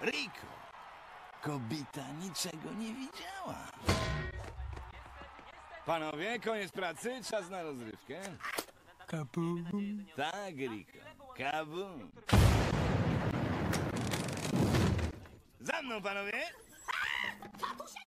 Rico. Kobita niczego nie widziała. Panowie, koniec pracy, czas na rozrywkę. Kabum. Tak, Rico. Kabum. Za mną, panowie!